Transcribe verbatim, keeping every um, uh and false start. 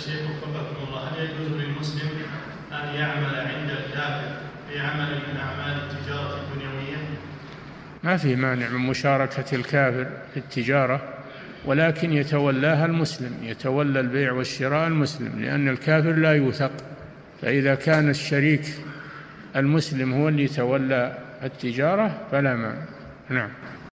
الشيخ وفقكم الله، هل يجوز للمسلم أن يعمل عند الكافر في عمل من أعمال التجارة الدنيوية؟ ما في مانع من مشاركة الكافر في التجارة، ولكن يتولاها المسلم، يتولى البيع والشراء المسلم، لأن الكافر لا يوثق. فإذا كان الشريك المسلم هو اللي يتولى التجارة فلا مانع. نعم.